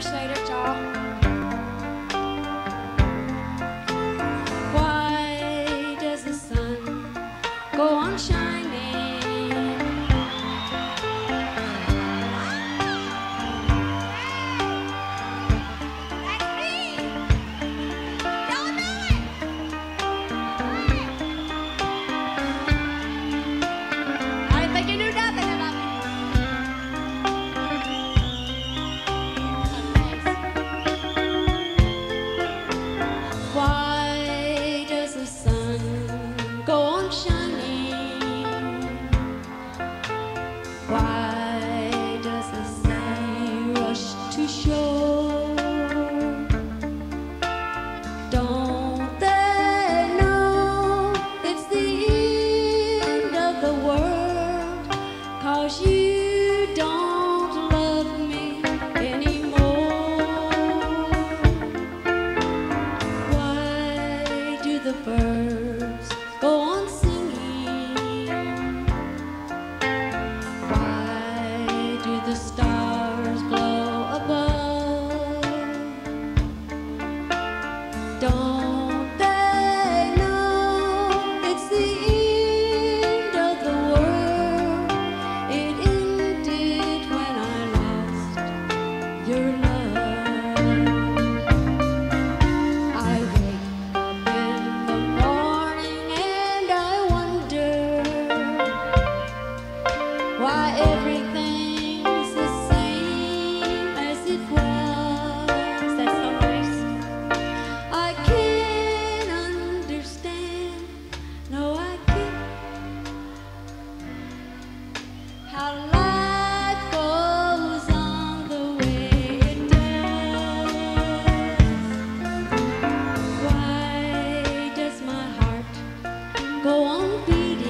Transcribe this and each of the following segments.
appreciate it, y'all. Why does the sun go on shining? Why does the sun go on shining? Why does the sea rush to shore? Don't they know it's the end of the world? 'Cause you don't love me anymore. The birds go on singing. Why do the stars glow above? Don't they know it's the end of the world? It ended when I lost your love. Why everything's the same as it was. That's so nice. I can't understand, no I can't, how life goes on the way it does. Why does my heart go on beating?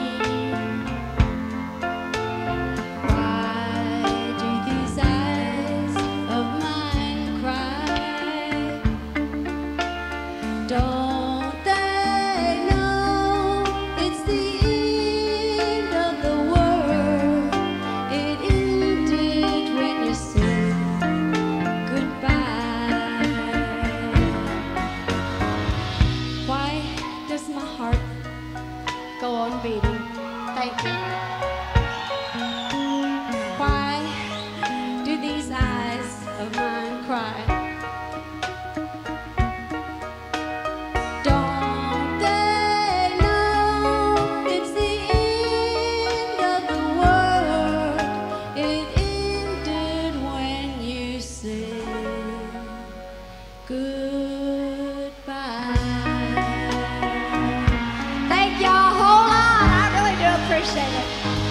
Don't they know it's the end of the world? It ended when you said goodbye. Why does my heart go on beating? Thank you. Why do these eyes of mine cry? Goodbye. Thank y'all. Hold on. I really do appreciate it.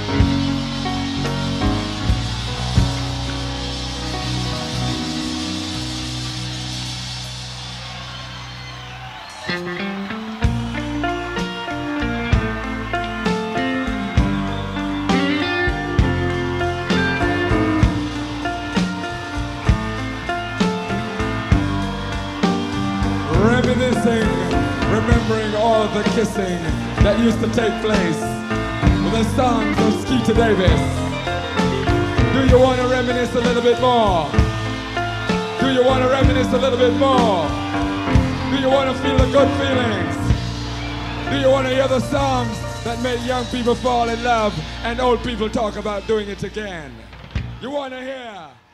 Reminiscing, remembering all the kissing that used to take place with the songs of Skeeter Davis. Do you want to reminisce a little bit more? Do you want to reminisce a little bit more? Do you want to feel the good feelings? Do you want to hear the songs that make young people fall in love and old people talk about doing it again? You want to hear?